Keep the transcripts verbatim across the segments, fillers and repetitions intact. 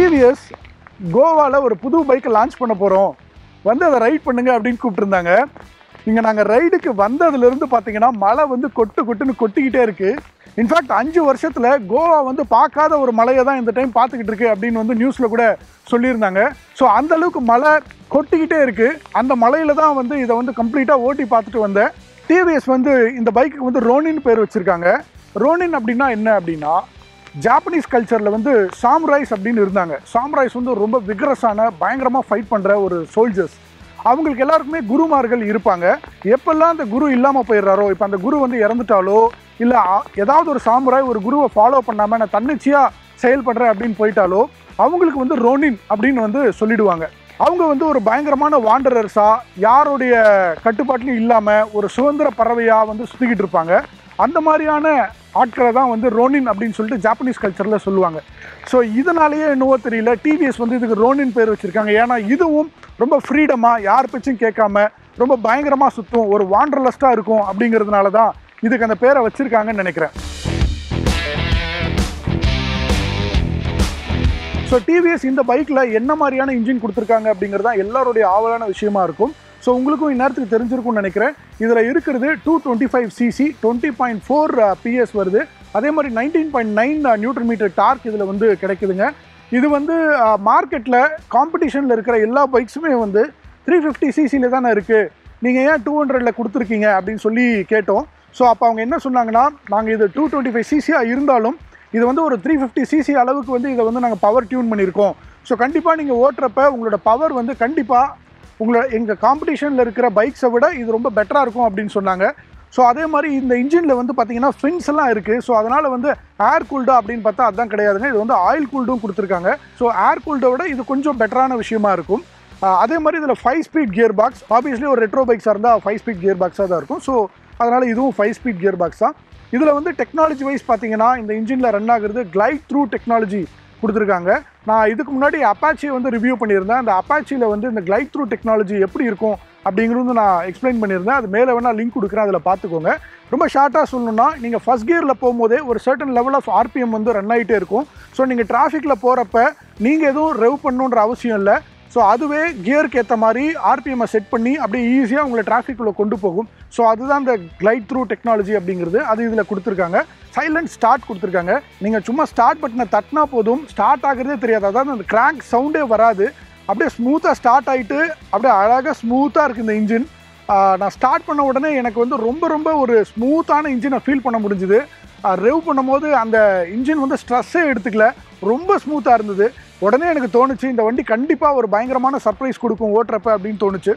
TVS கோவாவில் ஒரு புது பைக்கை லான்ச் பண்ண போகிறோம், வந்து அதை ரைட் பண்ணுங்க அப்படின்னு கூப்பிட்டுருந்தாங்க. இங்கே நாங்கள் ரைடுக்கு வந்ததுலேருந்து பார்த்தீங்கன்னா மழை வந்து கொட்டு கொட்டுன்னு கொட்டிக்கிட்டே இருக்குது. இன்ஃபேக்ட் அஞ்சு வருஷத்தில் கோவா வந்து பார்க்காத ஒரு மலையை தான் இந்த டைம் பார்த்துக்கிட்டு இருக்கு அப்படின்னு வந்து நியூஸில் கூட சொல்லியிருந்தாங்க. ஸோ அந்தளவுக்கு மழை கொட்டிக்கிட்டே இருக்குது. அந்த மலையில் தான் வந்து இதை வந்து கம்ப்ளீட்டாக ஓட்டி பார்த்துட்டு வந்தேன். டிவிஎஸ் வந்து இந்த பைக்குக்கு வந்து ரோனின் பேர் வச்சுருக்காங்க. ரோனின் அப்படின்னா என்ன அப்படின்னா, ஜாப்பனீஸ் கல்ச்சரில் வந்து சாம்ராய்ஸ் அப்படின்னு இருந்தாங்க. சாம்ராய்ஸ் வந்து ரொம்ப விக்ரஸான பயங்கரமாக ஃபைட் பண்ணுற ஒரு சோல்ஜர்ஸ். அவங்களுக்கு எல்லாருக்குமே குருமார்கள் இருப்பாங்க. எப்பெல்லாம் அந்த குரு இல்லாமல் போயிடுறாரோ, இப்போ அந்த குரு வந்து இறந்துட்டாலோ இல்லை ஏதாவது ஒரு சாமுராய் ஒரு குருவை ஃபாலோ பண்ணாமல் நான் தன்னிச்சையாக செயல்படுறேன் அப்படின்னு போயிட்டாலோ அவங்களுக்கு வந்து ரோனின் அப்படின்னு வந்து சொல்லிடுவாங்க. அவங்க வந்து ஒரு பயங்கரமான வாண்டரர்ஸாக யாருடைய கட்டுப்பாட்டிலையும் இல்லாமல் ஒரு சுதந்திர பறவையாக வந்து சுற்றிக்கிட்டு இருப்பாங்க. அந்த மாதிரியான ஆட்களை தான் வந்து ரோனின் அப்படின்னு சொல்லிட்டு ஜாப்பனீஸ் கல்ச்சரில் சொல்லுவாங்க. ஸோ இதனாலேயே என்னவோ தெரியல டிவிஎஸ் வந்து இதுக்கு ரோனின் பேர் வச்சுருக்காங்க. ஏன்னா இதுவும் ரொம்ப ஃப்ரீடமாக யார் பேச்சும் கேட்காம ரொம்ப பயங்கரமாக சுற்றும், ஒரு வாண்டர்லஸ்ட்டாக இருக்கும். அப்படிங்கிறதுனால தான் இதுக்கு அந்த பேரை வச்சுருக்காங்கன்னு நினைக்கிறேன். ஸோ டிவிஎஸ் இந்த பைக்கில் என்ன மாதிரியான இன்ஜின் கொடுத்துருக்காங்க அப்படிங்கிறது தான் எல்லாருடைய ஆவலான விஷயமா இருக்கும். ஸோ உங்களுக்கும் இந்நேரத்துக்கு தெரிஞ்சிருக்கும்னு நினைக்கிறேன். இதில் இருக்கிறது two twenty five CC twenty point four PS வருது. அதே மாதிரி nineteen point nine newton metre torque இதில் வந்து கிடைக்குதுங்க. இது வந்து மார்க்கெட்டில் காம்படிஷனில் இருக்கிற எல்லா பைக்ஸுமே வந்து த்ரீ ஃபிஃப்டி சிசியில் தானே இருக்குது, நீங்கள் ஏன் டூ ஹண்ட்ரடில் கொடுத்துருக்கீங்க அப்படின்னு சொல்லி கேட்டோம். ஸோ அப்போ அவங்க என்ன சொன்னாங்கன்னா, நாங்கள் இது டூ டுவெண்ட்டி ஃபைவ் சிசியாக இருந்தாலும் இது வந்து ஒரு த்ரீ ஃபிஃப்டி சிசி அளவுக்கு வந்து இதை வந்து நாங்கள் பவர் டியூன் பண்ணியிருக்கோம். ஸோ கண்டிப்பாக நீங்கள் ஓட்டுறப்ப உங்களோட பவர் வந்து கண்டிப்பாக உங்களோட எங்கள் காம்படிஷனில் இருக்கிற பைக்ஸை விட இது ரொம்ப பெட்டராக இருக்கும் அப்படின்னு சொன்னாங்க. ஸோ அதே மாதிரி இந்த இன்ஜினில் வந்து பார்த்தீங்கன்னா ஃபின்ஸ் எல்லாம் இருக்குது. ஸோ அதனால் வந்து ஏர் கூல்டா அப்படின்னு பார்த்தா அதுதான் கிடையாதுங்க. இது வந்து ஆயில் கூல்டும் கொடுத்துருக்காங்க. ஸோ ஏர் கூல்டை விட இது கொஞ்சம் பெட்டரான விஷயமா இருக்கும். அதே மாதிரி இதில் five speed gear box, obviously ஒரு ரெட்ரோ பைக்ஸாக இருந்தால் ஃபைவ் ஸ்பீட் கியர் பாக்ஸாக தான் இருக்கும். ஸோ அதனால் இதுவும் ஃபைவ் ஸ்பீட் கியர் பாக்ஸ் தான். இதில் வந்து டெக்னாலஜி வைஸ் பார்த்தீங்கன்னா இந்த இன்ஜினில் ரன் ஆகுறது கிளைட் த்ரூ டெக்னாலஜி கொடுத்துருக்காங்க. நான் இதுக்கு முன்னாடி அப்பாச்சியை வந்து ரிவ்யூ பண்ணியிருந்தேன். அந்த அப்பாச்சியில் வந்து இந்த கிளைட் த்ரூ டெக்னாலஜி எப்படி இருக்கும் அப்படிங்கிறது நான் எக்ஸ்பிளைன் பண்ணியிருந்தேன். அது மேலே வேணால் லிங்க் கொடுக்குறேன், அதில் பார்த்துக்கோங்க. ரொம்ப ஷார்ட்டாக சொல்லணும்னா, நீங்கள் ஃபஸ்ட் கியரில் போகும்போதே ஒரு சர்டன் லெவல் ஆஃப் ஆர்பிஎம் வந்து ரன் ஆகிட்டே இருக்கும். ஸோ நீங்கள் டிராஃபிக்கில் போகிறப்ப நீங்கள் எதுவும் ரெவ் பண்ணணுன்ற அவசியம் இல்லை. ஸோ அதுவே கியருக்கு ஏற்ற மாதிரி ஆர்பிஎம்மை செட் பண்ணி அப்படியே ஈஸியாக உங்களை டிராஃபிக்குள்ளே கொண்டு போகும். ஸோ அதுதான் இந்த கிளைட் த்ரூ டெக்னாலஜி அப்படிங்கிறது. அது இதில் கொடுத்துருக்காங்க. சைலண்ட் ஸ்டார்ட் கொடுத்துருக்காங்க. நீங்கள் சும்மா ஸ்டார்ட் பட்டனை தட்டினா போதும், ஸ்டார்ட் ஆகிறதே தெரியாது. அதாவது அந்த கிராங்க் சவுண்டே வராது. அப்படியே ஸ்மூத்தாக ஸ்டார்ட் ஆகிட்டு அப்படியே அழகாக ஸ்மூத்தாக இருக்குது இந்த இன்ஜின். நான் ஸ்டார்ட் பண்ண உடனே எனக்கு வந்து ரொம்ப ரொம்ப ஒரு ஸ்மூத்தான இன்ஜினை ஃபீல் பண்ண முடிஞ்சுது. ரெவ் பண்ணும்போது அந்த இன்ஜின் வந்து ஸ்ட்ரெஸ்ஸே எடுத்துக்கல, ரொம்ப ஸ்மூத்தாக இருந்தது. உடனே எனக்கு தோணுச்சு இந்த வண்டி கண்டிப்பாக ஒரு பயங்கரமான சர்ப்ரைஸ் கொடுக்கும் ஓட்டுறப்ப அப்படின்னு தோணுச்சு.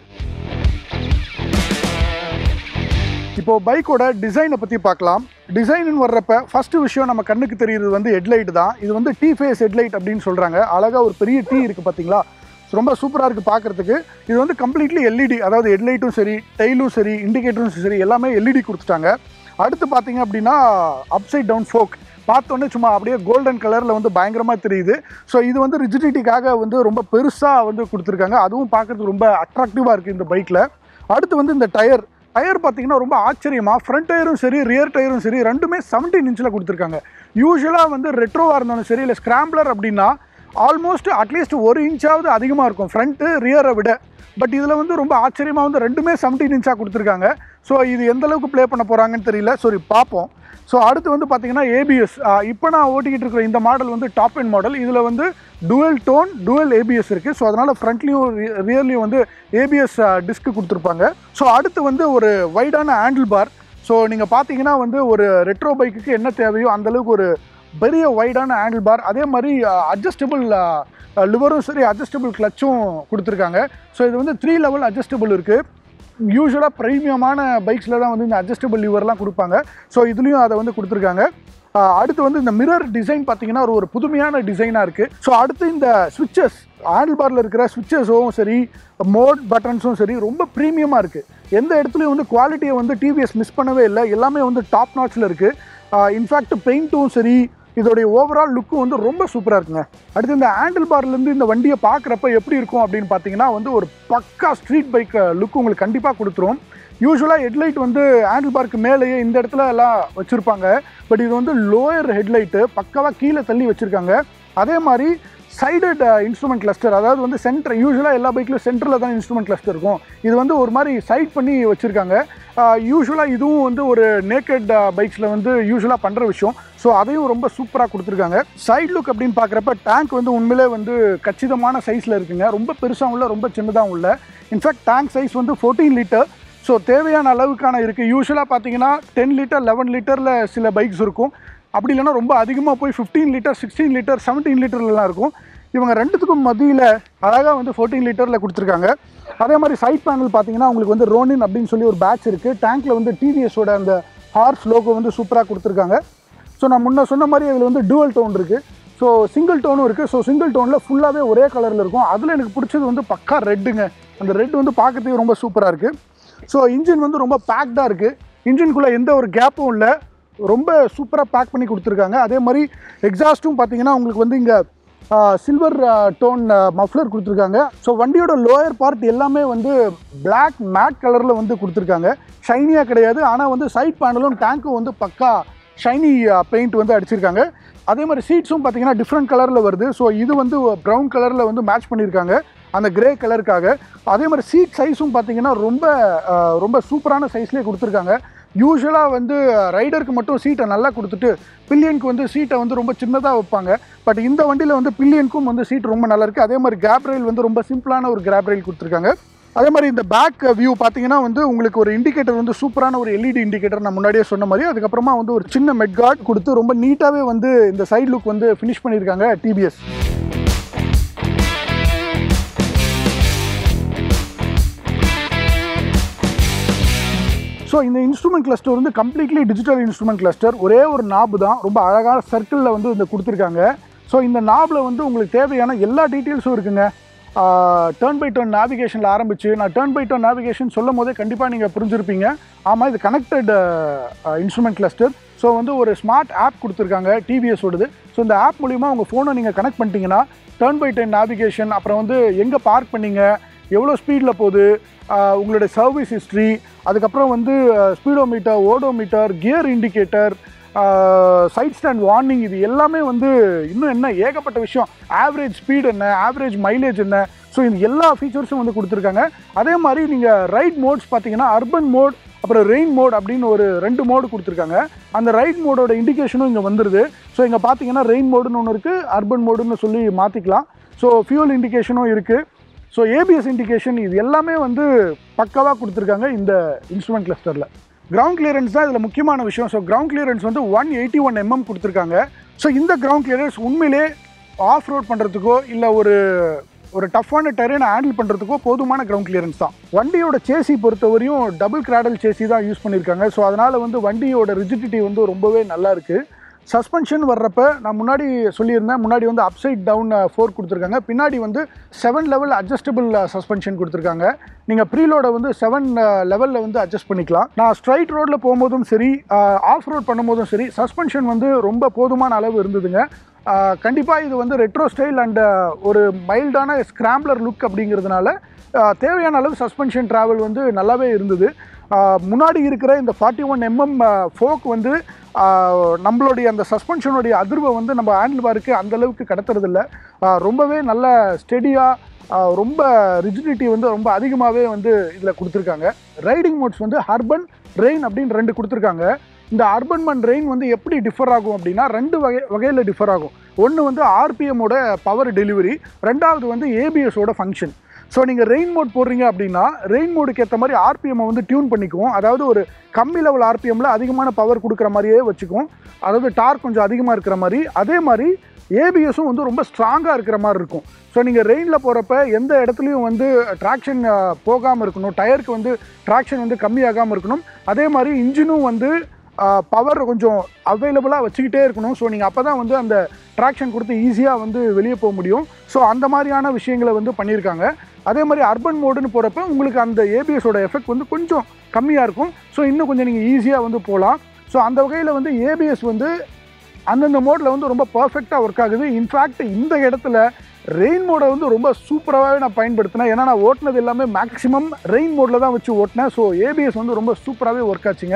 இப்போது பைக்கோட டிசைனை பற்றி பார்க்கலாம். டிசைன்னு வர்றப்ப ஃபஸ்ட்டு விஷயம் நம்ம கண்ணுக்கு தெரியுறது வந்து ஹெட்லைட் தான். இது வந்து டி ஃபேஸ் ஹெட்லைட் அப்படின்னு சொல்கிறாங்க. அழகாக ஒரு பெரிய டீ இருக்குது பார்த்தீங்களா, ரொம்ப சூப்பராக இருக்குது பார்க்குறதுக்கு. இது வந்து கம்ப்ளீட்லி எல்இடி, அதாவது ஹெட்லைட்டும் சரி, டெய்லும் சரி, இண்டிகேட்டரும் சரி எல்லாமே எல்இடி கொடுத்துட்டாங்க. அடுத்து பார்த்தீங்க அப்படின்னா அப்சைட் டவுன் ஃபோக் பார்த்தோன்னே சும்மா அப்படியே கோல்டன் கலரில் வந்து பயங்கரமாக தெரியுது. ஸோ இது வந்து ரிஜிடிட்டிக்காக வந்து ரொம்ப பெருசாக வந்து கொடுத்துருக்காங்க. அதுவும் பார்க்குறதுக்கு ரொம்ப அட்ராக்டிவாக இருக்குது இந்த பைக்கில். அடுத்து வந்து இந்த டயர் டயர் பார்த்தீங்கன்னா ரொம்ப ஆச்சரியமாக ஃப்ரண்ட் டயரும் சரி ரியர் டயரும் சரி ரெண்டுமே செவன்டீன் இன்ச்சில் கொடுத்துருக்காங்க. யூஸ்வலாக வந்து ரெட்ரோவாக இருந்தாலும் சரி இல்லை ஸ்க்ராம்பிளர் அப்படின்னா ஆல்மோஸ்ட் அட்லீஸ்ட் ஒரு இன்ச்சாவது அதிகமாக இருக்கும் ஃப்ரண்ட்டு ரியரை விட. பட் இதில் வந்து ரொம்ப ஆச்சரியமாக வந்து ரெண்டுமே செவன்டீன் இன்ச்சாக கொடுத்துருக்காங்க. ஸோ இது எந்த அளவுக்கு ப்ளே பண்ண போகிறாங்கன்னு தெரியல. சரி பார்ப்போம். ஸோ அடுத்து வந்து பார்த்தீங்கன்னா ஏபிஎஸ். இப்போ நான் ஓட்டிக்கிட்டு இருக்கிற இந்த மாடல் வந்து டாப் எண்ட் மாடல். இதில் வந்து டுவல் டோன் டுவல் ஏபிஎஸ் இருக்குது. ஸோ அதனால் ஃப்ரண்ட்லேயும் ரியர்லேயும் வந்து ஏபிஎஸ் டிஸ்க்கு கொடுத்துருப்பாங்க. ஸோ அடுத்து வந்து ஒரு வைடான ஹேண்டில் பார். ஸோ நீங்கள் பார்த்தீங்கன்னா வந்து ஒரு ரெட்ரோ பைக்குக்கு என்ன தேவையோ அந்தளவுக்கு ஒரு பெரிய வைடான ஹேண்டில் பார். அதே மாதிரி அட்ஜஸ்டபிள் லிவரும் சரி அட்ஜஸ்டபிள் கிளச்சும் கொடுத்துருக்காங்க. ஸோ இது வந்து த்ரீ லெவல் அட்ஜஸ்டபிள் இருக்குது. யூஸ்வலாக ப்ரீமியமான பைக்ஸில் தான் வந்து இந்த அட்ஜஸ்டபிள் லிவர்லாம் கொடுப்பாங்க. ஸோ இதுலேயும் அதை வந்து கொடுத்துருக்காங்க. அடுத்து வந்து இந்த மிரர் டிசைன் பார்த்தீங்கன்னா ஒரு ஒரு புதுமையான டிசைனாக இருக்குது. ஸோ அடுத்து இந்த ஸ்விட்சஸ், ஹேண்டில் பாரில் இருக்கிற ஸ்விட்சஸும் சரி மோட் பட்டன்ஸும் சரி ரொம்ப ப்ரீமியமாக இருக்குது. எந்த இடத்துலையும் வந்து குவாலிட்டியை வந்து டிவிஎஸ் மிஸ் பண்ணவே இல்லை. எல்லாமே வந்து டாப் நாட்சில் இருக்குது. இன்ஃபேக்ட் பெயிண்ட்டும் சரி இதோடைய ஓவரால் லுக்கும் வந்து ரொம்ப சூப்பராக இருக்குங்க. அடுத்து இந்த ஹேண்டில் பார்லேருந்து இந்த வண்டியை பார்க்குறப்ப எப்படி இருக்கும் அப்படின்னு பார்த்தீங்கன்னா வந்து ஒரு பக்கா ஸ்ட்ரீட் பைக் லுக்கு உங்களுக்கு கண்டிப்பாக கொடுத்துரும். யூஸ்வலாக ஹெட்லைட் வந்து ஹேண்டில் பார்க்கு மேலேயே இந்த இடத்துல எல்லாம் வச்சுருப்பாங்க. பட் இது வந்து லோயர் ஹெட்லைட்டு பக்காவாக கீழே தள்ளி வச்சுருக்காங்க. அதே மாதிரி சைடட் இன்ஸ்ட்ருமெண்ட் கிளஸ்டர், அதாவது வந்து சென்டர், யூஸ்வலாக எல்லா பைக்லையும் சென்டரில் தான் இன்ஸ்ட்ருமெண்ட் கிளஸ்டர் இருக்கும். இது வந்து ஒரு மாதிரி சைட் பண்ணி வச்சுருக்காங்க. யூஸ்வலாக இதுவும் வந்து ஒரு நேக்கட் பைக்ஸில் வந்து யூஸ்வலாக பண்ணுற விஷயம். ஸோ அதையும் ரொம்ப சூப்பராக கொடுத்துருக்காங்க. சைட் லுக் அப்படின்னு பார்க்குறப்ப டேங்க் வந்து உண்மையிலே வந்து கச்சிதமான சைஸில் இருக்குங்க. ரொம்ப பெருசாகவும் இல்லை, ரொம்ப சின்னதாகவும் இல்லை. இன்ஃபேக்ட் டேங்க் சைஸ் வந்து ஃபோர்டீன் லிட்டர். ஸோ தேவையான அளவுக்கான இருக்குது. யூஸ்வலாக பார்த்தீங்கன்னா டென் லிட்டர் லெவன் லிட்டரில் சில பைக்ஸ் இருக்கும். அப்படி இல்லைனா ரொம்ப அதிகமாக போய் fifteen litre sixteen litre seventeen லிட்டர்லாம் இருக்கும். இவங்க ரெண்டுத்துக்கும் மத்தியில் அழகாக வந்து ஃபோர்டீன் லிட்டரில் கொடுத்துருக்காங்க. அதே மாதிரி சைட் பேனல் பார்த்தீங்கன்னா உங்களுக்கு வந்து ரோனின் அப்படின்னு சொல்லி ஒரு பேட்ச் இருக்குது. டேங்க்கில் வந்து டிவிஎஸோட அந்த ஹார்ஸ் லோகோ வந்து சூப்பராக கொடுத்துருக்காங்க. ஸோ நான் முன்ன சொன்ன மாதிரி அதில் வந்து டூவல் டோன் இருக்குது. ஸோ சிங்கிள் டோனும் இருக்குது. ஸோ சிங்கிள் டோனில் ஃபுல்லாகவே ஒரே கலரில் இருக்கும். அதில் எனக்கு பிடிச்சது வந்து பக்கா ரெட்டுங்க. அந்த ரெட் வந்து பார்க்கறதுக்கு ரொம்ப சூப்பராக இருக்குது. ஸோ இன்ஜின் வந்து ரொம்ப பேக்டாக இருக்குது. இன்ஜின்குள்ளே எந்த ஒரு கேப்பும் இல்லை, ரொம்ப சூப்பராக பேக் பண்ணி கொடுத்துருக்காங்க. அதே மாதிரி எக்ஸாஸ்ட்டும் பார்த்தீங்கன்னா உங்களுக்கு வந்து இங்கே சில்வர் டோன் மஃப்ளர் கொடுத்துருக்காங்க. ஸோ வண்டியோட லோயர் பார்ட் எல்லாமே வந்து பிளாக் மேட் கலரில் வந்து கொடுத்துருக்காங்க. ஷைனியாக கிடையாது. ஆனால் வந்து சைட் பேனலும் டேங்க்கும் வந்து பக்கா ஷைனி பெயிண்ட் வந்து அடிச்சிருக்காங்க. அதே மாதிரி சீட்ஸும் பார்த்தீங்கன்னா டிஃப்ரெண்ட் கலரில் வருது. ஸோ இது வந்து ப்ரௌன் கலரில் வந்து மேட்ச் பண்ணியிருக்காங்க அந்த கிரே கலருக்காக. அதே மாதிரி சீட் சைஸும் பார்த்தீங்கன்னா ரொம்ப ரொம்ப சூப்பரான சைஸ்லேயே கொடுத்துருக்காங்க. யூஸ்வலாக வந்து ரைடருக்கு மட்டும் சீட்டை நல்லா கொடுத்துட்டு பில்லியனுக்கு வந்து சீட்டை வந்து ரொம்ப சின்னதாக வைப்பாங்க. பட் இந்த வண்டியில் வந்து பில்லியனுக்கும் வந்து சீட் ரொம்ப நல்லா இருக்குது. அதே மாதிரி கேப் ரயில் வந்து ரொம்ப சிம்பிளான ஒரு கேப் ரயில் கொடுத்துருக்காங்க. அதே மாதிரி இந்த பேக் வியூ பார்த்தீங்கன்னா வந்து உங்களுக்கு ஒரு இண்டிகேட்டர் வந்து சூப்பரான ஒரு எல்இடி இண்டிகேட்டர் நான் முன்னாடியே சொன்ன மாதிரி. அதுக்கப்புறமா வந்து ஒரு சின்ன மெட் கார்ட் கொடுத்து ரொம்ப நீட்டாகவே வந்து இந்த சைட் லுக் வந்து ஃபினிஷ் பண்ணியிருக்காங்க டிவிஎஸ். ஸோ இந்த இன்ஸ்ட்ருமெண்ட் கிளஸ்டர் வந்து கம்ப்ளீட்லி டிஜிட்டல் இன்ஸ்ட்ருமெண்ட் கிளஸ்டர். ஒரே ஒரு நாபு தான், ரொம்ப அழகான சர்க்கிளில் வந்து இந்த கொடுத்துருக்காங்க. ஸோ இந்த நாபில் வந்து உங்களுக்கு தேவையான எல்லா டீட்டெயில்ஸும் இருக்குங்க. டர்ன் பை டர்ன் நேவிகேஷனில் ஆரம்பிச்சு, நான் டர்ன் பை டர்ன் நேவிகேஷன் சொல்லும் போதே கண்டிப்பாக நீங்கள் புரிஞ்சிருப்பீங்க. ஆமாம், இது கனெக்டட் இன்ஸ்ட்ருமெண்ட் கிளஸ்டர். ஸோ வந்து ஒரு ஸ்மார்ட் ஆப் கொடுத்துருக்காங்க டிவிஎஸோடது. ஸோ இந்த ஆப் மூலிமா உங்கள் ஃபோனை நீங்கள் கனெக்ட் பண்ணிட்டீங்கன்னா டர்ன் பை டர்ன் நேவிகேஷன், அப்புறம் வந்து எங்கே பார்க் பண்ணீங்க, எவ்வளோ ஸ்பீடில் போகுது, உங்களுடைய சர்வீஸ் ஹிஸ்ட்ரி, அதுக்கப்புறம் வந்து speedometer, odometer, gear indicator, side stand warning, இது எல்லாமே வந்து இன்னும் என்ன ஏகப்பட்ட விஷயம், ஆவரேஜ் ஸ்பீடு என்ன, ஆவரேஜ் மைலேஜ் என்ன, ஸோ இது எல்லா ஃபீச்சர்ஸும் வந்து கொடுத்துருக்காங்க. அதே மாதிரி நீங்கள் ரைட் மோட்ஸ் பார்த்தீங்கன்னா அர்பன் மோட் அப்புறம் ரெயின் மோட் அப்படின்னு ஒரு ரெண்டு மோடு கொடுத்துருக்காங்க. அந்த ரைட் மோடோட இண்டிகேஷனும் இங்கே வந்துடுது. ஸோ இங்கே பார்த்தீங்கன்னா ரெயின் மோடுன்னு ஒன்று இருக்குது, அர்பன் மோடுன்னு சொல்லி மாற்றிக்கலாம். ஸோ ஃபியூல் இண்டிகேஷனும் இருக்குது. ஸோ ஏபிஎஸ் இண்டிகேஷன், இது எல்லாமே வந்து பக்காவாக கொடுத்துருக்காங்க இந்த இன்ஸ்ட்ருமெண்ட் கிளஸ்டரில். கிரவுண்ட் கிளியரன்ஸ் தான் இதில் முக்கியமான விஷயம். ஸோ கிரவுண்ட் கிளியரன்ஸ் வந்து ஒன் எயிட்டி ஒன் எம்எம் கொடுத்துருக்காங்க. ஸோ இந்த கிரவுண்ட் கிளியரன்ஸ் உண்மையிலே ஆஃப் ரோட் பண்ணுறதுக்கோ இல்லை ஒரு ஒரு டஃப்பான டெரெயினை ஹேண்டில் பண்ணுறதுக்கோ போதுமான கிரவுண்ட் கிளியரன்ஸ் தான். வண்டியோட சேசி பொறுத்தவரையும் டபுள் கிராடல் சேசி தான் யூஸ் பண்ணியிருக்காங்க. ஸோ அதனால் வந்து வண்டியோட ரிஜிடிட்டி வந்து ரொம்பவே நல்லா இருக்குது. சஸ்பென்ஷன் வர்றப்ப நான் முன்னாடி சொல்லியிருந்தேன், முன்னாடி வந்து அப்சைட் டவுன் ஃபோர் கொடுத்துருக்காங்க, பின்னாடி வந்து செவன் லெவல் அட்ஜஸ்டபிள் சஸ்பென்ஷன் கொடுத்துருக்காங்க. நீங்கள் ப்ரீலோட வந்து செவன் லெவலில் வந்து அட்ஜஸ்ட் பண்ணிக்கலாம். நான் ஸ்ட்ரைட் ரோடில் போகும்போதும் சரி, ஆஃப் ரோட் பண்ணும்போதும் சரி, சஸ்பென்ஷன் வந்து ரொம்ப போதுமான அளவு இருந்ததுங்க. கண்டிப்பாக இது வந்து ரெட்ரோ ஸ்டைல் அண்ட் ஒரு மைல்டான ஸ்க்ராம்ப்ளர் லுக் அப்படிங்கிறதுனால தேவையான அளவு சஸ்பென்ஷன் ட்ராவல் வந்து நல்லாவே இருந்தது. முன்னாடி இருக்கிற இந்த ஃபார்ட்டி ஒன் எம்எம் ஃபோக் வந்து நம்மளுடைய அந்த சஸ்பென்ஷனுடைய அதிர்வை வந்து நம்ம ஹேண்டில் பாருக்கு அந்தளவுக்கு கடத்துறதில்ல. ரொம்பவே நல்ல ஸ்டெடியாக, ரொம்ப ரிஜிடிட்டி வந்து ரொம்ப அதிகமாகவே வந்து இதில் கொடுத்துருக்காங்க. ரைடிங் மோட்ஸ் வந்து அர்பன், ரெயின் அப்படின்னு ரெண்டு கொடுத்துருக்காங்க. இந்த அர்பன் அண்ட் ரெயின் வந்து எப்படி டிஃபர் ஆகும் அப்படின்னா ரெண்டு வகை வகையில் டிஃபர் ஆகும். ஒன்று வந்து ஆர்பிஎம்மோட பவர் டெலிவரி, ரெண்டாவது வந்து ஏபிஎஸோட ஃபங்க்ஷன். ஸோ நீங்கள் ரெயின் மோட் போடுறீங்க அப்படின்னா ரெயின் மோடுக்கு ஏற்ற மாதிரி ஆர்பிஎம்மை வந்து டியூன் பண்ணிக்குவோம். அதாவது ஒரு கம்மி லெவல் ஆர்பிஎம்மில் அதிகமான பவர் கொடுக்குற மாதிரியே வச்சுக்குவோம். அதாவது டார்க் கொஞ்சம் அதிகமாக இருக்கிற மாதிரி. அதே மாதிரி ஏபிஎஸும் வந்து ரொம்ப ஸ்ட்ராங்காக இருக்கிற மாதிரி இருக்கும். ஸோ நீங்கள் ரெயினில் போகிறப்ப எந்த இடத்துலையும் வந்து ட்ராக்ஷன் போகாமல் இருக்கணும், டயருக்கு வந்து ட்ராக்ஷன் வந்து கம்மியாகாமல் இருக்கணும். அதே மாதிரி இன்ஜினும் வந்து பவர் கொஞ்சம் அவைலபிளாக வச்சுக்கிட்டே இருக்கணும். ஸோ நீங்கள் அப்போ தான் வந்து அந்த ட்ராக்ஷன் கொடுத்து ஈஸியாக வந்து வெளியே போக முடியும். ஸோ அந்த மாதிரியான விஷயங்களை வந்து பண்ணியிருக்காங்க. அதே மாதிரி அர்பன் மோடுன்னு போகிறப்ப உங்களுக்கு அந்த ஏபிஎஸோட எஃபெக்ட் வந்து கொஞ்சம் கம்மியாக இருக்கும். ஸோ இன்னும் கொஞ்சம் நீங்கள் ஈஸியாக வந்து போகலாம். ஸோ அந்த வகையில் வந்து ஏபிஎஸ் வந்து அந்தந்த மோடில் வந்து ரொம்ப பர்ஃபெக்டாக ஒர்க் ஆகுது. இன்ஃபேக்ட் இந்த இடத்துல ரெயின் மோடை வந்து ரொம்ப சூப்பராகவே நான் பயன்படுத்தினேன். ஏன்னா நான் ஓட்டினது எல்லாமே மேக்ஸிமம் ரெயின் மோடில் தான் வச்சு ஓட்டினேன். ஸோ ஏபிஎஸ் வந்து ரொம்ப சூப்பராகவே ஒர்க் ஆச்சுங்க.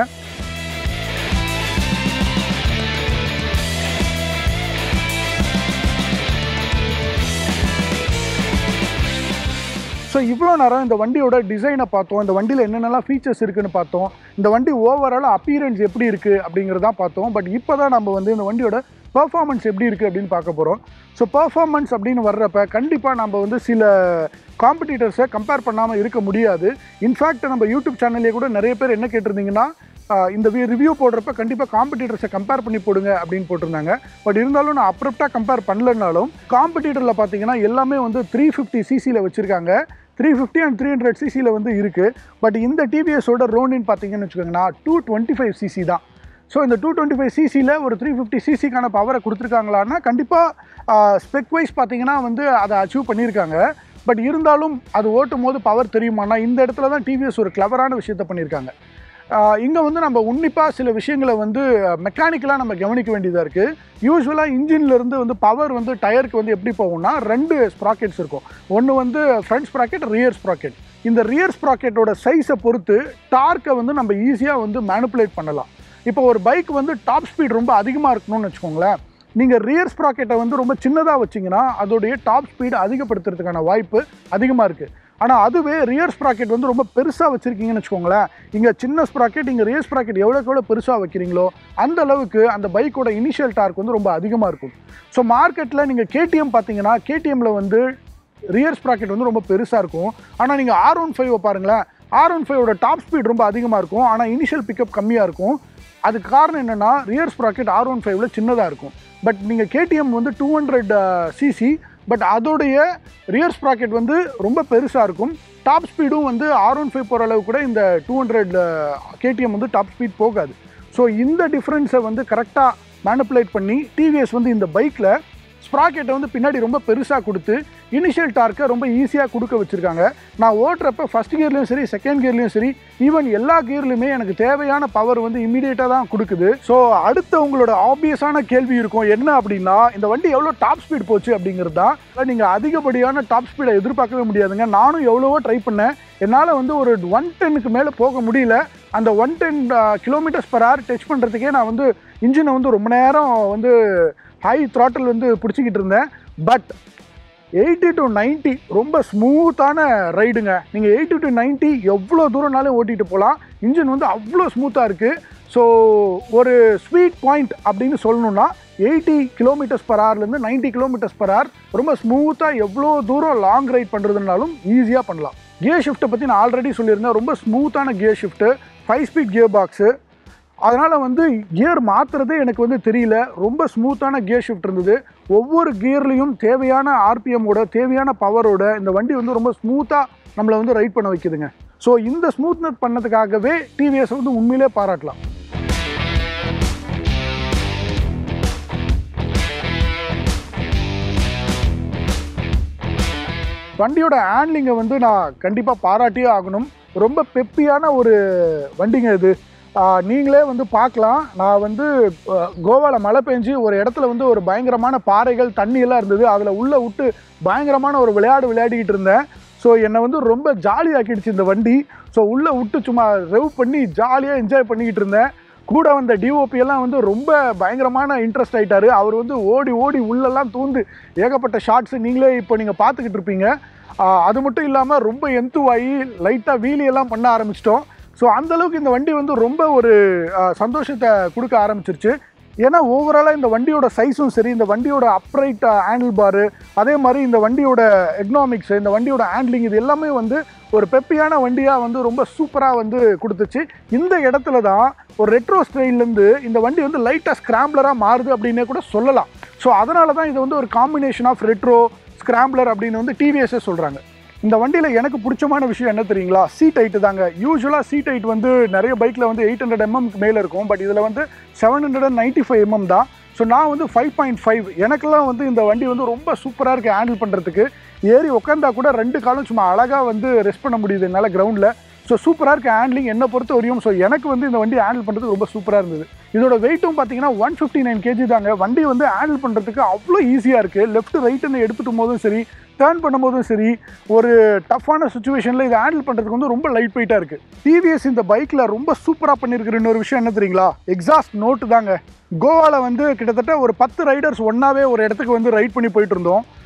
ஸோ இவ்வளோ நேரம் இந்த வண்டியோட டிசைனை பார்த்தோம், இந்த வண்டியில் என்னென்னலாம் ஃபீச்சர்ஸ் இருக்குன்னு பார்த்தோம், இந்த வண்டி ஓவரால் அப்பியரன்ஸ் எப்படி இருக்குது அப்படிங்கிறதான் பார்த்தோம். பட் இப்போ தான் நம்ம வந்து இந்த வண்டியோட பெர்ஃபார்மன்ஸ் எப்படி இருக்குது அப்படின்னு பார்க்க போகிறோம். ஸோ பெர்ஃபார்மன்ஸ் அப்படின்னு வர்றப்ப கண்டிப்பாக நம்ம வந்து சில காம்படிட்டர்ஸை கம்பேர் பண்ணாமல் இருக்க முடியாது. இன்ஃபேக்ட் நம்ம யூடியூப் சேனல்லே கூட நிறைய பேர் என்ன கேட்டிருந்தீங்கன்னா, இந்த ரிவ்யூ போடுறப்ப கண்டிப்பாக காம்படிட்டர்ஸை கம்பேர் பண்ணி போடுங்க அப்படின்னு போட்டிருந்தாங்க. பட் இருந்தாலும் நான் அப்ரப்டாக கம்பேர் பண்ணலனாலும் காம்படிட்டரில் பார்த்தீங்கன்னா எல்லாமே வந்து த்ரீ ஃபிஃப்டி சிசியில் வச்சுருக்காங்க. Three fifty and three hundred சிசியில் வந்து இருக்குது. பட் இந்த டிவிஎஸோட ரோனின் பார்த்தீங்கன்னு வச்சுக்கோங்கன்னா டூ டுவெண்ட்டி ஃபைவ் சிசி தான். ஸோ இந்த டூ டுவெண்ட்டி ஃபைவ் சிசியில் ஒரு த்ரீ ஃபிஃப்டி சிசிக்கான பவரை கொடுத்துருக்காங்களான்னா கண்டிப்பாக ஸ்பெக் வைஸ் பார்த்தீங்கன்னா வந்து அதை அச்சீவ் பண்ணியிருக்காங்க. பட் இருந்தாலும் அது ஓட்டும் போது பவர் தெரியுமானா இந்த இடத்துல தான் டிவிஎஸ் ஒரு கிளவரான விஷயத்த பண்ணியிருக்காங்க. இங்கே வந்து நம்ம உன்னிப்பாக சில விஷயங்களை வந்து மெக்கானிக்கலாக நம்ம கவனிக்க வேண்டியதாக இருக்குது. யூஸ்வலாக இன்ஜின்லேருந்து வந்து பவர் வந்து டயருக்கு வந்து எப்படி போகும்னா ரெண்டு ஸ்ப்ராக்கெட்ஸ் இருக்கும். ஒன்று வந்து ஃப்ரண்ட் ஸ்ப்ராக்கெட், ரியர் ஸ்ப்ராக்கெட். இந்த ரியர் ஸ்ப்ராக்கெட்டோட சைஸை பொறுத்து டார்க்கை வந்து நம்ம ஈஸியாக வந்து மேனிப்புலேட் பண்ணலாம். இப்போ ஒரு பைக் வந்து டாப் ஸ்பீட் ரொம்ப அதிகமாக இருக்கணும்னு வச்சுக்கோங்களேன், நீங்கள் ரியர் ஸ்ப்ராக்கெட்டை வந்து ரொம்ப சின்னதாக வச்சிங்கன்னா அதோடைய டாப் ஸ்பீடு அதிகப்படுத்துறதுக்கான வாய்ப்பு அதிகமாக இருக்குது. ஆனால் அதுவே ரியர் ஸ்ப்ராக்கெட் வந்து ரொம்ப பெருசாக வச்சுருக்கீங்கன்னு வச்சுக்கோங்களேன், இங்கே சின்ன ஸ்ப்ராக்கெட், இங்கே ரியர் ஸ்ப்ராக்கெட் எவ்வளோக்கு எவ்வளோ பெருசாக வைக்கிறீங்களோ அந்த அளவுக்கு அந்த பைக்கோட இனிஷியல் டார்க் வந்து ரொம்ப அதிகமாக இருக்கும். ஸோ மார்க்கெட்டில் நீங்கள் கேடிஎம் பார்த்தீங்கன்னா கேடிஎம்மில் வந்து ரியர் ஸ்ப்ராக்கெட் வந்து ரொம்ப பெருசாக இருக்கும். ஆனால் நீங்கள் ஆர் ஒன் ஃபைவை பாருங்களேன், ஆர் ஒன் ஃபைவோட டாப் ஸ்பீட் ரொம்ப அதிகமாக இருக்கும், ஆனால் இனிஷியல் பிக்கப் கம்மியாக இருக்கும். அதுக்கு காரணம் என்னென்னா ரியர் ஸ்ப்ராக்கெட் ஆர் ஒன் ஃபைவ்ல சின்னதாக இருக்கும். பட் நீங்கள் கேடிஎம் வந்து டூ ஹண்ட்ரட் சிசி, பட் அதோடைய ரியர் ஸ்ப்ராக்கெட் வந்து ரொம்ப பெருசாக இருக்கும். டாப் ஸ்பீடும் வந்து ஆர் ஒன் ஃபைவ் போகிற அளவு கூட இந்த டூ ஹண்ட்ரட் கேடிஎம் வந்து டாப் ஸ்பீட் போகாது. ஸோ இந்த டிஃப்ரென்ஸை வந்து கரெக்டாக மேனிப்புலேட் பண்ணி டிவிஎஸ் வந்து இந்த பைக்கில் ஸ்ப்ராக்கெட்டை வந்து பின்னாடி ரொம்ப பெருசாக கொடுத்து இனிஷியல் டார்க்கை ரொம்ப ஈஸியாக கொடுக்க வச்சுருக்காங்க. நான் ஓட்டுறப்ப ஃபஸ்ட் கியர்லேயும் சரி, செகண்ட் கியர்லேயும் சரி, ஈவன் எல்லா கியர்லையுமே எனக்கு தேவையான பவர் வந்து இமீடியட்டாக தான் கொடுக்குது. ஸோ அடுத்த உங்களோட ஆப்வியஸான கேள்வி இருக்கும் என்ன அப்படின்னா, இந்த வண்டி எவ்வளோ டாப் ஸ்பீட் போச்சு அப்படிங்கிறது தான். நீங்கள் அதிகப்படியான டாப் ஸ்பீடை எதிர்பார்க்கவே முடியாதுங்க. நானும் எவ்வளவோ ட்ரை பண்ணேன், என்னால் வந்து ஒரு ஒன் டென்னுக்கு மேலே போக முடியல. அந்த one ten kilometres per hour touch பண்ணுறதுக்கே நான் வந்து இன்ஜினை வந்து ரொம்ப நேரம் வந்து ஹை த்ராட்டில் வந்து பிடிச்சிக்கிட்டு இருந்தேன். பட் எயிட்டி டு நைன்ட்டி ரொம்ப ஸ்மூத்தான ரைடுங்க. நீங்கள் எயிட்டி டு நைன்ட்டி எவ்வளோ தூரம்னாலும் ஓட்டிகிட்டு போகலாம். இன்ஜின் வந்து அவ்வளோ ஸ்மூத்தாக இருக்குது. ஸோ ஒரு ஸ்வீட் பாயிண்ட் அப்படின்னு சொல்லணுன்னா எயிட்டி கிலோமீட்டர்ஸ் பர் ஹவர்லேருந்து நைன்ட்டி கிலோமீட்டர்ஸ் பர் ஹவர் ரொம்ப ஸ்மூத்தாக எவ்வளோ தூரம் லாங் ரைட் பண்ணுறதுனாலும் ஈஸியாக பண்ணலாம். கியர் ஷிஃப்ட்டை பற்றி நான் ஆல்ரெடி சொல்லியிருந்தேன், ரொம்ப ஸ்மூத்தான gear shift, five speed gear box. அதனால் வந்து கியர் மாற்றுறதே எனக்கு வந்து தெரியல, ரொம்ப ஸ்மூத்தான கியர் ஷிஃப்ட் இருந்தது. ஒவ்வொரு கியர்லேயும் தேவையான ஆர்பிஎம்மோட தேவையான பவரோட இந்த வண்டி வந்து ரொம்ப ஸ்மூத்தாக நம்மளை வந்து ரைட் பண்ண வைக்குதுங்க. ஸோ இந்த ஸ்மூத்னஸ் பண்ணதுக்காகவே டிவிஎஸ் வந்து உண்மையிலே பாராட்டலாம். வண்டியோட ஹேண்ட்லிங்கை வந்து நான் கண்டிப்பாக பாராட்டியே ஆகணும். ரொம்ப பெப்பியான ஒரு வண்டிங்க இது. நீங்களே வந்து பார்க்கலாம், நான் வந்து கோவாவில் மழை பெஞ்சு ஒரு இடத்துல வந்து ஒரு பயங்கரமான பாறைகள் தண்ணியெல்லாம் இருந்தது, அதில் உள்ளே விட்டு பயங்கரமான ஒரு விளையாடு விளையாடிக்கிட்டு இருந்தேன். ஸோ என்னை வந்து ரொம்ப ஜாலியாக்கிடுச்சு இந்த வண்டி. ஸோ உள்ளே விட்டு சும்மா ரெவ் பண்ணி ஜாலியாக என்ஜாய் பண்ணிக்கிட்டு இருந்தேன். கூட வந்த டிஓபி எல்லாம் வந்து ரொம்ப பயங்கரமான இன்ட்ரெஸ்ட் ஆகிட்டார். அவர் வந்து ஓடி ஓடி உள்ளெல்லாம் தூந்து ஏகப்பட்ட ஷார்ட்ஸு நீங்களே இப்போ நீங்கள் பார்த்துக்கிட்டு இருப்பீங்க. அது மட்டும் இல்லாமல் ரொம்ப எந்துவாகி லைட்டாக வீலியெல்லாம் பண்ண ஆரம்பிச்சிட்டோம். ஸோ அந்தளவுக்கு இந்த வண்டி வந்து ரொம்ப ஒரு சந்தோஷத்தை கொடுக்க ஆரம்பிச்சிருச்சு. ஏன்னா ஓவராலாக இந்த வண்டியோட சைஸும் சரி, இந்த வண்டியோட அப்ரைட் ஹேண்டில் பாரு, அதே மாதிரி இந்த வண்டியோட எக்னாமிக்ஸ், இந்த வண்டியோட ஹேண்ட்லிங், இது எல்லாமே வந்து ஒரு பெப்பியான வண்டியாக வந்து ரொம்ப சூப்பராக வந்து கொடுத்துச்சு. இந்த இடத்துல தான் ஒரு ரெட்ரோ ஸ்டைல்லேருந்து இந்த வண்டி வந்து லைட்டாக ஸ்க்ராம்பிளராக மாறுது அப்படின்னே கூட சொல்லலாம். ஸோ அதனால தான் இது வந்து ஒரு காம்பினேஷன் ஆஃப் ரெட்ரோ ஸ்க்ராம்பிளர் அப்படின்னு வந்து டிவிஎஸ்ஸே சொல்கிறாங்க. இந்த வண்டியில் எனக்கு பிடிச்சமான விஷயம் என்ன தெரியுங்களா, சீட் ஹைட்டு தாங்க. யூஸ்வலாக சீட் ஹைட் வந்து நிறைய பைக்கில் வந்து எயிட் ஹண்ட்ரட் எம்எம்க்கு மேலே இருக்கும், பட் இதில் வந்து seven hundred and ninety five mm தான். ஸோ நான் வந்து ஃபைவ் பாயிண்ட் ஃபைவ் எனக்கெல்லாம் வந்து இந்த வண்டி வந்து ரொம்ப சூப்பராக இருக்குது ஹேண்டில் பண்ணுறதுக்கு. ஏறி உட்காந்தா கூட ரெண்டு காலம் சும்மா அழகாக வந்து ரெஸ்ட் பண்ண முடியுது என்னால் கிரவுண்டில். ஸோ சூப்பராக இருக்குது ஹேண்ட்லிங் என்னை பொறுத்த வரையும். ஸோ எனக்கு வந்து இந்த வண்டி ஹேண்டில் பண்ணுறது ரொம்ப சூப்பராக இருந்தது. இதோட வெயிட்டும் பார்த்தீங்கன்னா ஒன் ஃபிஃப்டி நைன் கேஜி தாங்க. வண்டி வந்து ஹேண்டில் பண்ணுறதுக்கு அவ்வளோ ஈஸியாக இருக்குது. லெஃப்ட் ரைட்டுன்னு எடுத்துகிட்டு போதும் சரி, டர்ன் பண்ணும்போதும் சரி, ஒரு டஃப்பான சுச்சுவேஷனில் இதை ஹேண்டில் பண்ணுறதுக்கு வந்து ரொம்ப லைட் வெயிட்டாக இருக்குது. டிவிஎஸ் இந்த பைக்கில் ரொம்ப சூப்பராக பண்ணியிருக்கிற இன்னொரு விஷயம் என்ன தெரியுங்களா, எக்ஸாஸ்ட் நோட்டு தாங்க. கோவாவில் வந்து கிட்டத்தட்ட ஒரு பத்து ரைடர்ஸ் ஒன்றாவே ஒரு இடத்துக்கு வந்து ரைட் பண்ணி போயிட்டு இருந்தோம்.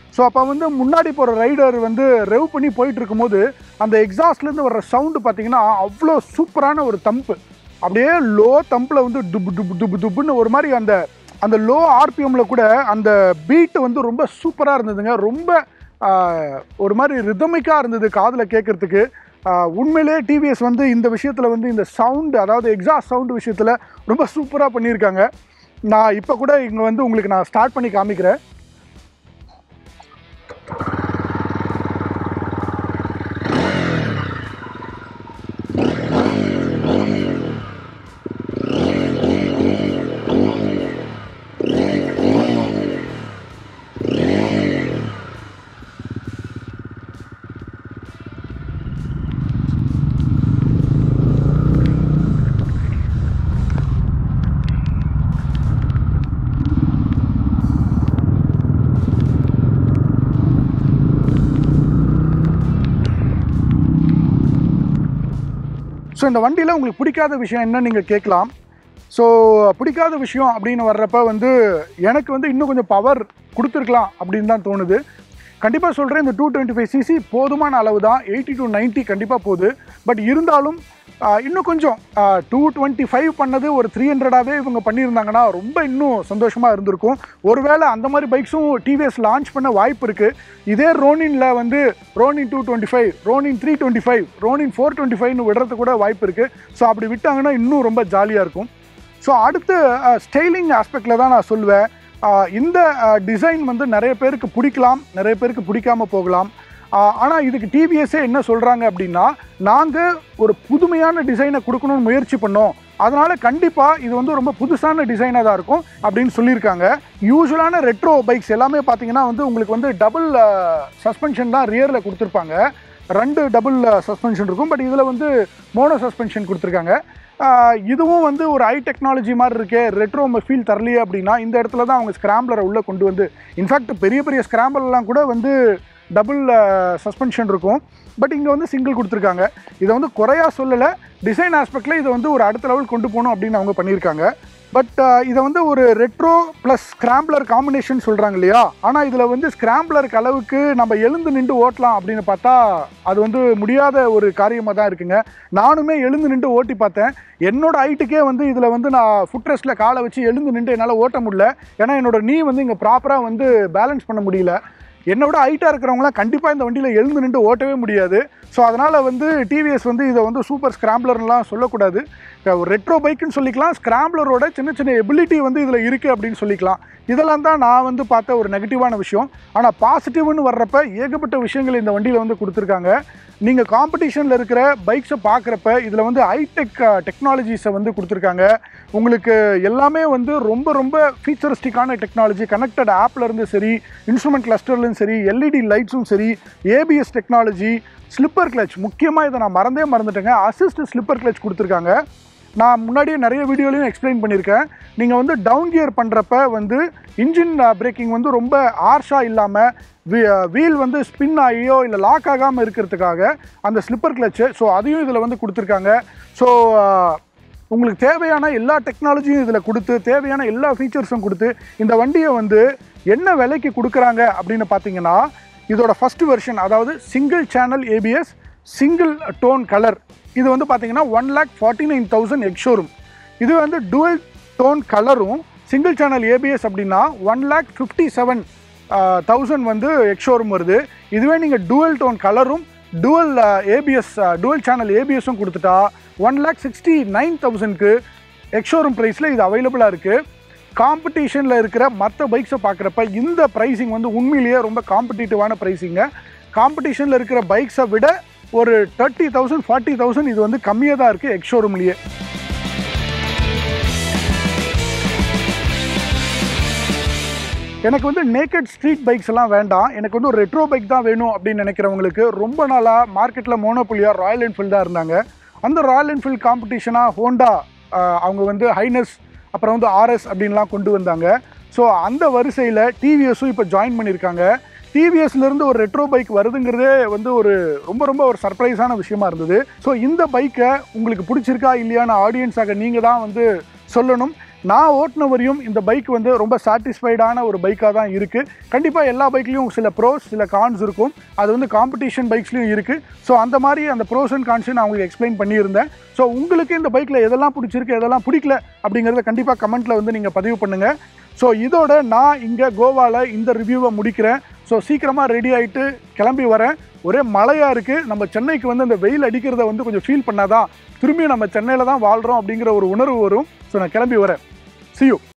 ஸோ அப்போ வந்து முன்னாடி போகிற ரைடர் வந்து ரெவ் பண்ணி போயிட்டு இருக்கும்போது அந்த எக்ஸாஸ்ட்லேருந்து வர்ற சவுண்டு பார்த்தீங்கன்னா அவ்வளோ சூப்பரான ஒரு தம்பு. அப்படியே லோ தம்பில் வந்து டுபு டுபு டுபு டுப்புன்னு ஒரு மாதிரி அந்த அந்த லோ ஆர்பிஎம்மில் கூட அந்த பீட்டு வந்து ரொம்ப சூப்பராக இருந்ததுங்க. ரொம்ப ஒரு மாதிரி ரிதமிக்காக இருந்தது காதில் கேட்குறதுக்கு. உண்மையிலே டிவிஎஸ் வந்து இந்த விஷயத்தில் வந்து இந்த சவுண்டு, அதாவது எக்ஸாஸ்ட் சவுண்டு விஷயத்தில் ரொம்ப சூப்பராக பண்ணியிருக்காங்க. நான் இப்போ கூட இங்கே வந்து உங்களுக்கு நான் ஸ்டார்ட் பண்ணி காமிக்கிறேன். ஸோ இந்த வண்டியில் உங்களுக்கு பிடிக்காத விஷயம் என்ன நீங்கள் கேட்கலாம். ஸோ பிடிக்காத விஷயம் அப்படின்னு வர்றப்ப வந்து எனக்கு வந்து இன்னும் கொஞ்சம் பவர் கொடுத்துருக்கலாம் அப்படின்னு தான் தோணுது. கண்டிப்பாக சொல்கிறேன், இந்த டூ டுவெண்ட்டி ஃபைவ் சிசி போதுமான அளவு தான். எயிட்டி டு நைன்ட்டி கண்டிப்பாக போகுது. பட் இருந்தாலும் இன்னும் கொஞ்சம் டூ டுவெண்ட்டி ஃபைவ் பண்ணது ஒரு த்ரீ ஹண்ட்ரடாகவே இவங்க பண்ணியிருந்தாங்கன்னா ரொம்ப இன்னும் சந்தோஷமாக இருந்திருக்கும். ஒருவேளை அந்த மாதிரி பைக்ஸும் டிவிஎஸ் லான்ச் பண்ண வாய்ப்பு இருக்குது. இதே ரோனின்ல வந்து Ronin two twenty five Ronin three twenty five Ronin four twenty ஃபைவ்னு விடுறது கூட வாய்ப்பு இருக்குது. ஸோ அப்படி விட்டாங்கன்னா இன்னும் ரொம்ப ஜாலியாக இருக்கும். ஸோ அடுத்து ஸ்டைலிங் ஆஸ்பெக்டில் தான் நான் சொல்லுவேன். இந்த டிசைன் வந்து நிறைய பேருக்கு பிடிக்கலாம், நிறைய பேருக்கு பிடிக்காமல் போகலாம். ஆனால் இதுக்கு டிவிஎஸ்ஸே என்ன சொல்கிறாங்க அப்படின்னா, நாங்கள் ஒரு புதுமையான டிசைனை கொடுக்கணும்னு முயற்சி பண்ணோம், அதனால் கண்டிப்பாக இது வந்து ரொம்ப புதுசான டிசைனாக தான் இருக்கும் அப்படின்னு சொல்லியிருக்காங்க. யூஸ்வலான ரெட்ரோ பைக்ஸ் எல்லாமே பார்த்தீங்கன்னா வந்து உங்களுக்கு வந்து டபுள் சஸ்பென்ஷன் தான் ரியரில் கொடுத்துருப்பாங்க. ரெண்டு டபுள் சஸ்பென்ஷன் இருக்கும். பட் இதில் வந்து மோனோ சஸ்பென்ஷன் கொடுத்துருக்காங்க. இதுவும் வந்து ஒரு ஹை டெக்னாலஜி மாதிரி இருக்கே, ரெட்ரோ ஃபீல் தரலையே அப்படின்னா இந்த இடத்துல தான் அவங்க ஸ்க்ராம்பிளரை உள்ளே கொண்டு வந்து, இன்ஃபேக்ட் பெரிய பெரிய ஸ்க்ராம்பிளர்லாம் கூட வந்து டபுள் சஸ்பென்ஷன் இருக்கும். பட் இங்கே வந்து சிங்கிள் கொடுத்துருக்காங்க. இதை வந்து குறையா சொல்லலை, டிசைன் ஆஸ்பெக்டில் இதை வந்து ஒரு அடுத்த லெவல் கொண்டு போகணும் அப்படின்னு அவங்க பண்ணியிருக்காங்க. பட் இதை வந்து ஒரு ரெட்ரோ ப்ளஸ் ஸ்க்ராம்பிளர் காம்பினேஷன் சொல்கிறாங்க இல்லையா, ஆனால் இதில் வந்து ஸ்க்ராம்பிளருக்கு அளவுக்கு நம்ம எழுந்து நின்று ஓட்டலாம் அப்படின்னு பார்த்தா அது வந்து முடியாத ஒரு காரியமாக தான் இருக்குங்க. நானுமே எழுந்து நின்று ஓட்டி பார்த்தேன். என்னோட ஹைட்டுக்கே வந்து இதில் வந்து நான் ஃபுட் ரெஸ்ட்டில் காலை வச்சு எழுந்து நின்று என்னால் ஓட்ட முடியல. ஏன்னா என்னோடய நீ வந்து இங்கே ப்ராப்பராக வந்து பேலன்ஸ் பண்ண முடியல. என்னோட ஹைட்டாக இருக்கிறவங்களாம் கண்டிப்பாக இந்த வண்டியில் எழுந்து நின்று ஓட்டவே முடியாது. ஸோ அதனால் வந்து டிவிஎஸ் வந்து இதை வந்து சூப்பர் ஸ்க்ராம்பிளர்லாம் சொல்லக்கூடாது. ஒரு ரெட்ரோ பைக்குன்னு சொல்லிக்கலாம், ஸ்க்ராம்பிளரோட சின்ன சின்ன எபிலிட்டி வந்து இதில் இருக்குது அப்படின்னு சொல்லிக்கலாம். இதெல்லாம் தான் நான் வந்து பார்த்த ஒரு நெகட்டிவான விஷயம். ஆனால் பாசிட்டிவ்னு வர்றப்ப ஏகப்பட்ட விஷயங்கள் இந்த வண்டியில் வந்து கொடுத்துருக்காங்க. நீங்கள் காம்படிஷனில் இருக்கிற பைக்ஸை பார்க்குறப்ப இதில் வந்து ஹைடெக் டெக்னாலஜிஸை வந்து கொடுத்துருக்காங்க. உங்களுக்கு எல்லாமே வந்து ரொம்ப ரொம்ப ஃபீச்சரிஸ்டிக்கான டெக்னாலஜி, கனெக்டட் ஆப்லேருந்து சரி, இன்ஸ்ட்ருமெண்ட் கிளஸ்டர்லேயும் சரி, எல்இடி லைட்ஸும் சரி, ஏபிஎஸ் டெக்னாலஜி, ஸ்லிப்பர் கிளச், முக்கியமாக இதை நான் மறந்தே மறந்துட்டேங்க, அசிஸ்ட் ஸ்லிப்பர் கிளச் கொடுத்துருக்காங்க. நான் முன்னாடியே நிறைய வீடியோலையும் எக்ஸ்பிளைன் பண்ணியிருக்கேன். நீங்கள் வந்து டவுன் கியர் பண்ணுறப்ப வந்து இன்ஜின் பிரேக்கிங் வந்து ரொம்ப ஹார்ஷாக இல்லாமல் வீல் வந்து ஸ்பின் ஆகியோ இல்லை லாக் ஆகாமல் இருக்கிறதுக்காக அந்த ஸ்லிப்பர் கிளச்சு, ஸோ அதையும் இதில் வந்து கொடுத்துருக்காங்க. ஸோ உங்களுக்கு தேவையான எல்லா டெக்னாலஜியும் இதில் கொடுத்து, தேவையான எல்லா ஃபீச்சர்ஸும் கொடுத்து இந்த வண்டியை வந்து என்ன விலைக்கு கொடுக்குறாங்க அப்படின்னு பார்த்தீங்கன்னா, இதோட ஃபஸ்ட் வெர்ஷன், அதாவது single channel ABS single tone colour, இது வந்து பார்த்தீங்கன்னா one lakh forty nine thousand ex showroom. இது வந்து டுவல் டோன் கலரும் சிங்கிள் சேனல் ஏபிஎஸ் அப்படின்னா one lakh fifty seven thousand வந்து எக்ஷோரூம் வருது. இதுவே நீங்கள் டுவல் டோன் கலரும் டுவல் ஏபிஎஸ் டுவல் சேனல் ஏபிஎஸும் கொடுத்துட்டா ஒன் லேக் சிக்ஸ்டி நைன் தௌசண்ட்க்கு எக்ஷோரூம் ப்ரைஸில் இது அவைலபிளாக இருக்குது. காம்படிஷனில் இருக்கிற மற்ற பைக்ஸை பார்க்குறப்ப இந்த ப்ரைஸிங் வந்து உண்மையிலேயே ரொம்ப காம்படிட்டிவான ப்ரைஸிங்க. காம்படிஷனில் இருக்கிற பைக்ஸை விட ஒரு தேர்ட்டி தௌசண்ட் ஃபார்ட்டி தௌசண்ட் இது வந்து கம்மியாக தான் இருக்குது எக்ஷோரூம்லேயே. எனக்கு வந்து நேக்கட் ஸ்ட்ரீட் பைக்ஸ் எல்லாம் வேண்டாம், எனக்கு வந்து ஒரு ரெட்ரோ பைக் தான் வேணும் அப்படின்னு நினைக்கிறவங்களுக்கு ரொம்ப நாளாக மார்க்கெட்டில் மோனோபோலியாக ராயல் என்ஃபீல்டாக இருந்தாங்க. அந்த ராயல் என்ஃபீல்டு காம்படிஷனாக ஹோண்டா அவங்க வந்து ஹைனஸ், அப்புறம் வந்து ஆர்எஸ் அப்படின்லாம் கொண்டு வந்தாங்க. ஸோ அந்த வரிசையில் டிவிஎஸும் இப்போ ஜாயின் பண்ணியிருக்காங்க. டிவிஎஸ்லேருந்து ஒரு ரெட்ரோ பைக் வருதுங்கிறதே வந்து ஒரு ரொம்ப ரொம்ப ஒரு சர்ப்ரைஸான விஷயமா இருந்தது. ஸோ இந்த பைக்கை உங்களுக்கு பிடிச்சிருக்கா இல்லையான ஆடியன்ஸாக நீங்கள் தான் வந்து சொல்லணும். நான் ஓட்டின வரையும் இந்த பைக் வந்து ரொம்ப சாட்டிஸ்ஃபைடான ஒரு பைக்காக தான் இருக்குது. கண்டிப்பாக எல்லா பைக்லேயும் சில ப்ரோஸ் சில கான்ஸ் இருக்கும். அது வந்து காம்படிஷன் பைக்ஸ்லையும் இருக்குது. ஸோ அந்த மாதிரி அந்த ப்ரோஸ் அண்ட் கான்ஸையும் நான் உங்களுக்கு எக்ஸ்பிளைன் பண்ணியிருந்தேன். ஸோ உங்களுக்கு இந்த பைக்கில் எதெல்லாம் பிடிச்சிருக்கு எதெல்லாம் பிடிக்கல அப்படிங்கிறத கண்டிப்பாக கமெண்ட்டில் வந்து நீங்கள் பதிவு பண்ணுங்கள். ஸோ இதோட நான் இங்கே கோவாவில் இந்த ரிவ்யூவை முடிக்கிறேன். ஸோ சீக்கிரமாக ரெடி ஆகிட்டு கிளம்பி வரேன். ஒரே மழையாக இருக்குது. நம்ம சென்னைக்கு வந்து அந்த வெயில் அடிக்கிறத வந்து கொஞ்சம் ஃபீல் பண்ணாதான் திரும்பியும் நம்ம சென்னையில் தான் வாழ்கிறோம் அப்படிங்கிற ஒரு உணர்வு வரும். ஸோ நான் கிளம்பி வரேன். See you.